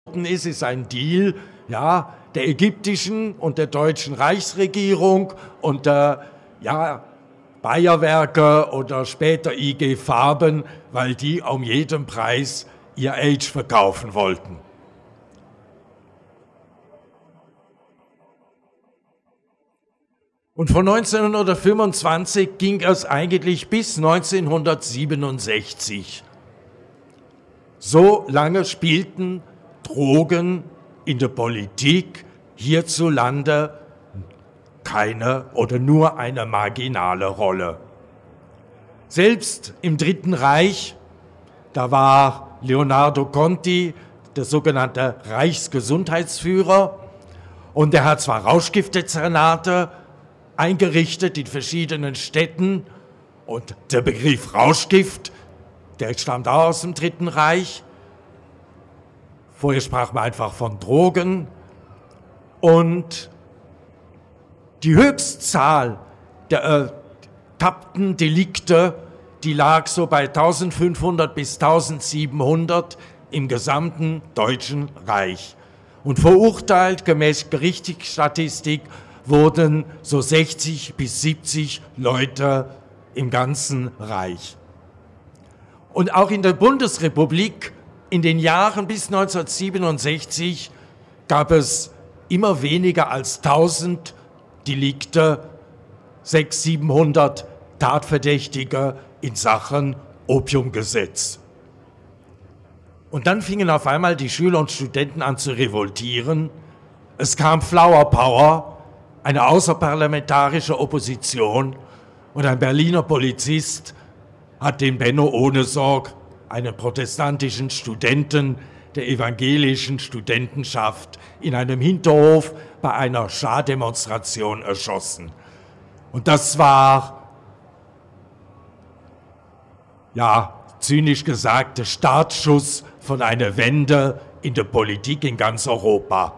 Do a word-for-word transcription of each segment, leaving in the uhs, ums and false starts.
ist, ist ein Deal, ja, der ägyptischen und der deutschen Reichsregierung und der ja, Bayerwerke oder später I G Farben, weil die um jeden Preis ihr Age verkaufen wollten. Und von neunzehnhundertfünfundzwanzig ging es eigentlich bis neunzehnhundertsiebenundsechzig. So lange spielten Drogen in der Politik hierzulande keine oder nur eine marginale Rolle. Selbst im Dritten Reich, da war Leonardo Conti der sogenannte Reichsgesundheitsführer und er hat zwar Rauschgiftdezernate eingerichtet in verschiedenen Städten und der Begriff Rauschgift, der stammt auch aus dem Dritten Reich. Vorher sprach man einfach von Drogen und die Höchstzahl der ertappten Delikte, die lag so bei eintausendfünfhundert bis eintausendsiebenhundert im gesamten Deutschen Reich. Und verurteilt gemäß Gerichtsstatistik wurden so sechzig bis siebzig Leute im ganzen Reich. Und auch in der Bundesrepublik in den Jahren bis neunzehnhundertsiebenundsechzig gab es immer weniger als tausend Delikte, sechshundert, siebenhundert Tatverdächtige in Sachen Opiumgesetz. Und dann fingen auf einmal die Schüler und Studenten an zu revoltieren. Es kam Flower Power, eine außerparlamentarische Opposition, und ein Berliner Polizist hat den Benno Ohnesorg, einen protestantischen Studenten der evangelischen Studentenschaft, in einem Hinterhof bei einer Schah-Demonstration erschossen. Und das war, ja, zynisch gesagt, der Startschuss von einer Wende in der Politik in ganz Europa.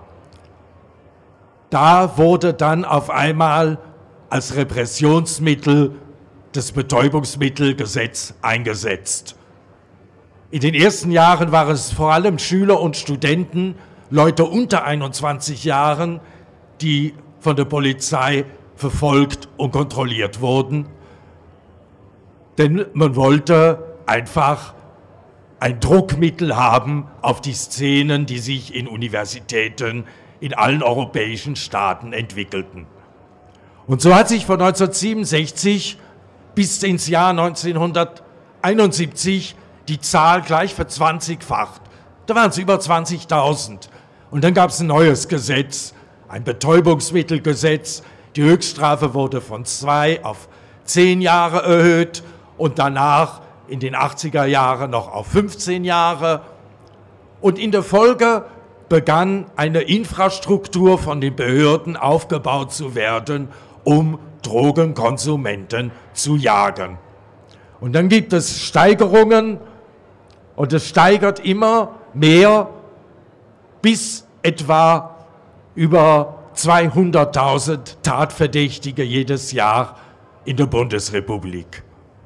Da wurde dann auf einmal als Repressionsmittel das Betäubungsmittelgesetz eingesetzt. In den ersten Jahren waren es vor allem Schüler und Studenten, Leute unter einundzwanzig Jahren, die von der Polizei verfolgt und kontrolliert wurden. Denn man wollte einfach ein Druckmittel haben auf die Szenen, die sich in Universitäten in allen europäischen Staaten entwickelten. Und so hat sich von neunzehnhundertsiebenundsechzig bis ins Jahr neunzehnhunderteinundsiebzig die Zahl gleich verzwanzigfacht. Da waren es über zwanzigtausend. Und dann gab es ein neues Gesetz, ein Betäubungsmittelgesetz. Die Höchststrafe wurde von zwei auf zehn Jahre erhöht und danach in den achtziger Jahren noch auf fünfzehn Jahre. Und in der Folge begann eine Infrastruktur von den Behörden aufgebaut zu werden, um Drogenkonsumenten zu jagen. Und dann gibt es Steigerungen und es steigert immer mehr bis etwa über zweihunderttausend Tatverdächtige jedes Jahr in der Bundesrepublik.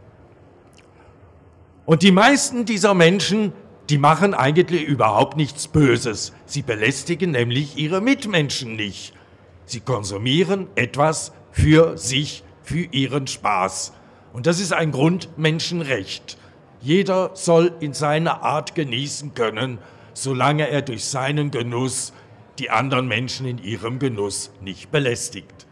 Und die meisten dieser Menschen, die machen eigentlich überhaupt nichts Böses. Sie belästigen nämlich ihre Mitmenschen nicht. Sie konsumieren etwas für sich, für ihren Spaß. Und das ist ein Grundmenschenrecht. Jeder soll in seiner Art genießen können, solange er durch seinen Genuss die anderen Menschen in ihrem Genuss nicht belästigt.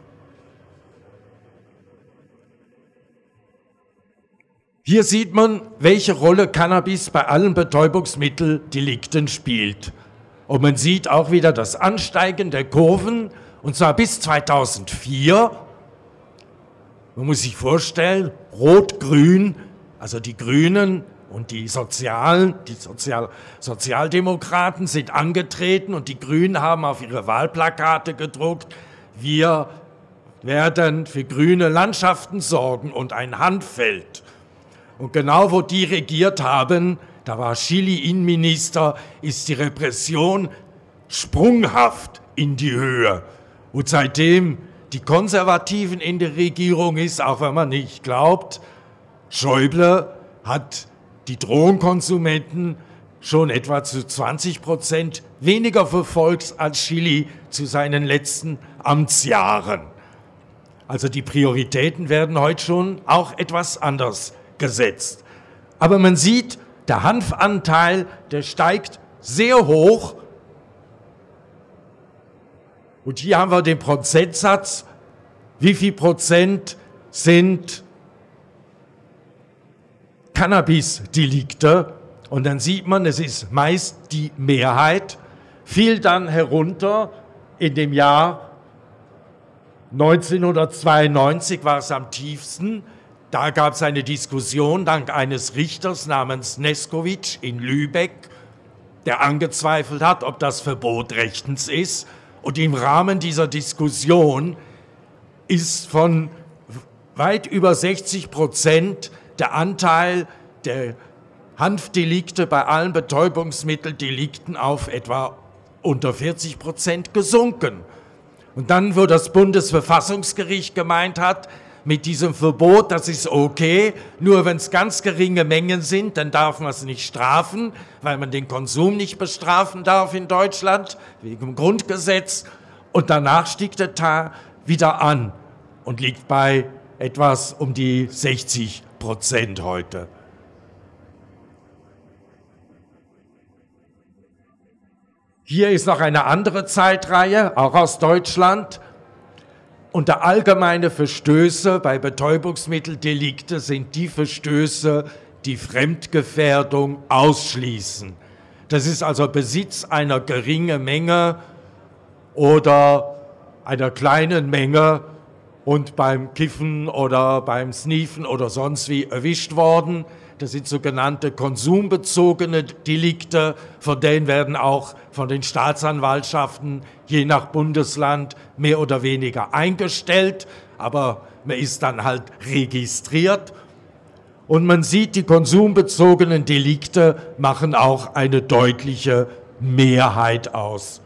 Hier sieht man, welche Rolle Cannabis bei allen Betäubungsmitteldelikten spielt. Und man sieht auch wieder das Ansteigen der Kurven, und zwar bis zweitausendvier. Man muss sich vorstellen, Rot-Grün, also die Grünen und die Sozialen, die Sozial Sozialdemokraten sind angetreten und die Grünen haben auf ihre Wahlplakate gedruckt, wir werden für grüne Landschaften sorgen und ein Handfeld. Und genau wo die regiert haben, da war Schily Innenminister, ist die Repression sprunghaft in die Höhe. Und seitdem die Konservativen in der Regierung ist, auch wenn man nicht glaubt, Schäuble hat die Drogenkonsumenten schon etwa zu zwanzig Prozent weniger verfolgt als Chile zu seinen letzten Amtsjahren. Also die Prioritäten werden heute schon auch etwas anders gesetzt. Aber man sieht, der Hanfanteil, der steigt sehr hoch. Und hier haben wir den Prozentsatz. Wie viel Prozent sind Cannabis-Delikte? Und dann sieht man, es ist meist die Mehrheit, fiel dann herunter in dem Jahr neunzehnhundertzweiundneunzig, war es am tiefsten. Da gab es eine Diskussion dank eines Richters namens Neskowitsch in Lübeck, der angezweifelt hat, ob das Verbot rechtens ist. Und im Rahmen dieser Diskussion ist von weit über sechzig Prozent der Anteil der Hanfdelikte bei allen Betäubungsmitteldelikten auf etwa unter vierzig Prozent gesunken. Und dann, wo das Bundesverfassungsgericht gemeint hat, mit diesem Verbot, das ist okay, nur wenn es ganz geringe Mengen sind, dann darf man es nicht strafen, weil man den Konsum nicht bestrafen darf in Deutschland, wegen dem Grundgesetz. Und danach stieg der Teil wieder an und liegt bei etwas um die sechzig Prozent heute. Hier ist noch eine andere Zeitreihe, auch aus Deutschland. Unter allgemeine Verstöße bei Betäubungsmitteldelikte sind die Verstöße, die Fremdgefährdung ausschließen. Das ist also Besitz einer geringen Menge oder einer kleinen Menge und beim Kiffen oder beim Sniefen oder sonst wie erwischt worden. Das sind sogenannte konsumbezogene Delikte, von denen werden auch von den Staatsanwaltschaften je nach Bundesland mehr oder weniger eingestellt, aber man ist dann halt registriert. Und man sieht, die konsumbezogenen Delikte machen auch eine deutliche Mehrheit aus.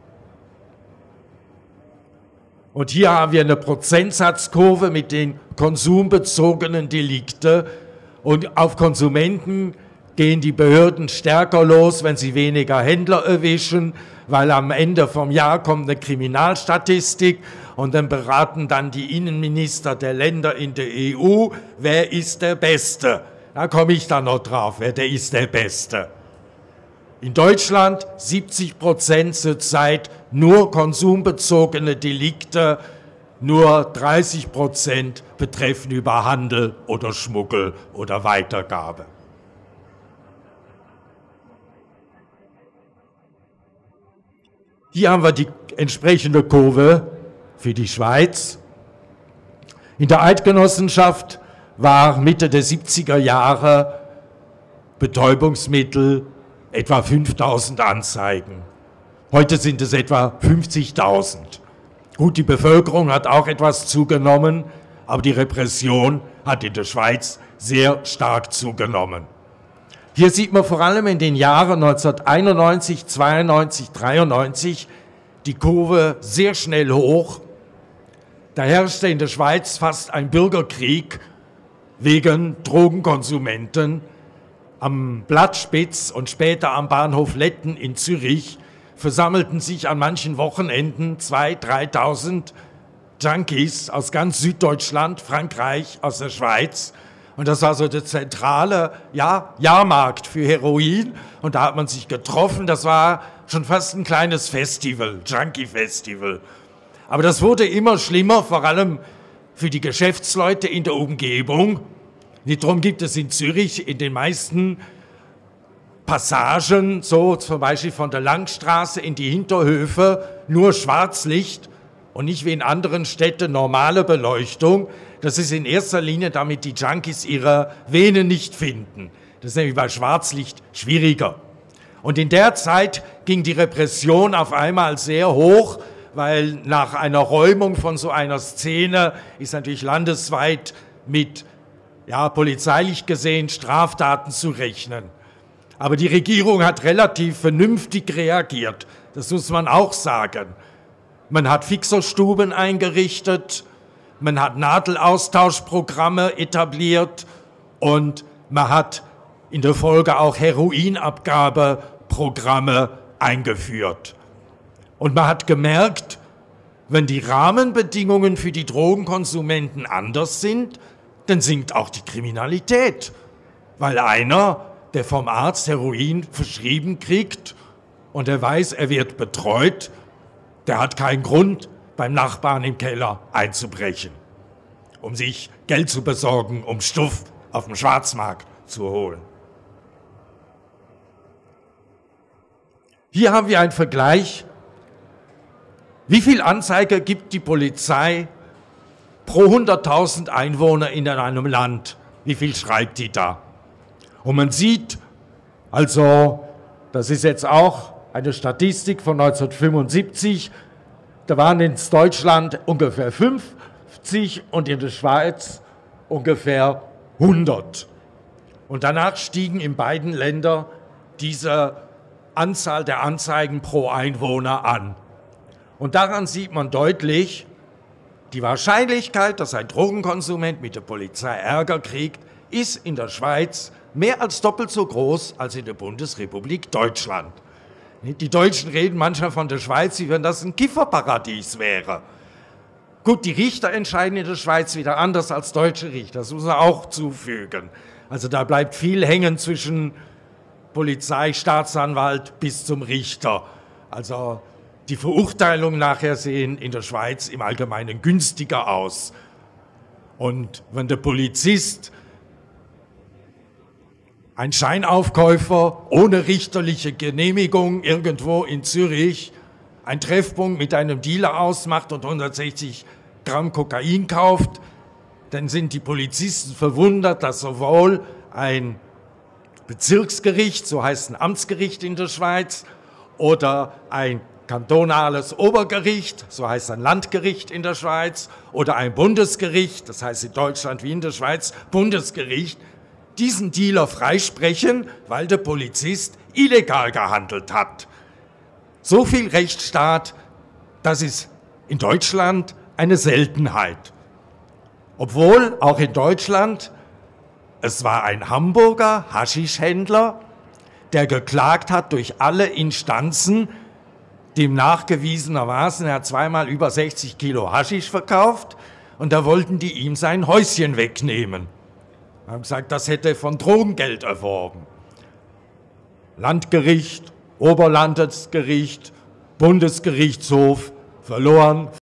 Und hier haben wir eine Prozentsatzkurve mit den konsumbezogenen Delikten. Und auf Konsumenten gehen die Behörden stärker los, wenn sie weniger Händler erwischen, weil am Ende vom Jahr kommt eine Kriminalstatistik und dann beraten dann die Innenminister der Länder in der E U, wer ist der Beste. Da komme ich dann noch drauf, wer der ist der Beste. In Deutschland siebzig Prozent zurzeit nur konsumbezogene Delikte, nur dreißig Prozent betreffen über Handel oder Schmuggel oder Weitergabe. Hier haben wir die entsprechende Kurve für die Schweiz. In der Eidgenossenschaft war Mitte der siebziger Jahre Betäubungsmittel etwa fünftausend Anzeigen. Heute sind es etwa fünfzigtausend. Gut, die Bevölkerung hat auch etwas zugenommen, aber die Repression hat in der Schweiz sehr stark zugenommen. Hier sieht man vor allem in den Jahren neunzehnhunderteinundneunzig, zweiundneunzig, dreiundneunzig die Kurve sehr schnell hoch. Da herrschte in der Schweiz fast ein Bürgerkrieg wegen Drogenkonsumenten. Am Blattspitz und später am Bahnhof Letten in Zürich versammelten sich an manchen Wochenenden zweitausend, dreitausend Junkies aus ganz Süddeutschland, Frankreich, aus der Schweiz. Und das war so der zentrale ja, Jahrmarkt für Heroin. Und da hat man sich getroffen. Das war schon fast ein kleines Festival, Junkie-Festival. Aber das wurde immer schlimmer, vor allem für die Geschäftsleute in der Umgebung. Darum gibt es in Zürich in den meisten Passagen, so zum Beispiel von der Langstraße in die Hinterhöfe, nur Schwarzlicht und nicht wie in anderen Städten normale Beleuchtung. Das ist in erster Linie, damit die Junkies ihre Venen nicht finden. Das ist nämlich bei Schwarzlicht schwieriger. Und in der Zeit ging die Repression auf einmal sehr hoch, weil nach einer Räumung von so einer Szene ist natürlich landesweit mit, ja, polizeilich gesehen Straftaten zu rechnen. Aber die Regierung hat relativ vernünftig reagiert, das muss man auch sagen. Man hat Fixerstuben eingerichtet, man hat Nadelaustauschprogramme etabliert und man hat in der Folge auch Heroinabgabeprogramme eingeführt. Und man hat gemerkt, wenn die Rahmenbedingungen für die Drogenkonsumenten anders sind, dann sinkt auch die Kriminalität. Weil einer, der vom Arzt Heroin verschrieben kriegt und er weiß, er wird betreut, der hat keinen Grund, beim Nachbarn im Keller einzubrechen, um sich Geld zu besorgen, um Stoff auf dem Schwarzmarkt zu holen. Hier haben wir einen Vergleich. Wie viel Anzeige gibt die Polizei pro hunderttausend Einwohner in einem Land? Wie viel schreibt die da? Und man sieht, also, das ist jetzt auch eine Statistik von neunzehnhundertfünfundsiebzig, da waren in Deutschland ungefähr fünfzig und in der Schweiz ungefähr hundert. Und danach stiegen in beiden Ländern diese Anzahl der Anzeigen pro Einwohner an. Und daran sieht man deutlich, die Wahrscheinlichkeit, dass ein Drogenkonsument mit der Polizei Ärger kriegt, ist in der Schweiz mehr als doppelt so groß als in der Bundesrepublik Deutschland. Die Deutschen reden manchmal von der Schweiz, wie wenn das ein Kifferparadies wäre. Gut, die Richter entscheiden in der Schweiz wieder anders als deutsche Richter, das muss man auch zufügen. Also da bleibt viel hängen zwischen Polizei, Staatsanwalt bis zum Richter. Also die Verurteilungen nachher sehen in der Schweiz im Allgemeinen günstiger aus. Und wenn der Polizist, ein Scheinaufkäufer ohne richterliche Genehmigung irgendwo in Zürich, einen Treffpunkt mit einem Dealer ausmacht und hundertsechzig Gramm Kokain kauft, dann sind die Polizisten verwundert, dass sowohl ein Bezirksgericht, so heißt ein Amtsgericht in der Schweiz, oder ein kantonales Obergericht, so heißt ein Landgericht in der Schweiz, oder ein Bundesgericht, das heißt in Deutschland wie in der Schweiz Bundesgericht, diesen Dealer freisprechen, weil der Polizist illegal gehandelt hat. So viel Rechtsstaat, das ist in Deutschland eine Seltenheit. Obwohl auch in Deutschland, es war ein Hamburger Haschischhändler, der geklagt hat durch alle Instanzen, dem nachgewiesenermaßen, er hat zweimal über sechzig Kilo Haschisch verkauft und da wollten die ihm sein Häuschen wegnehmen. Wir haben gesagt, das hätte er von Drogengeld erworben. Landgericht, Oberlandesgericht, Bundesgerichtshof verloren.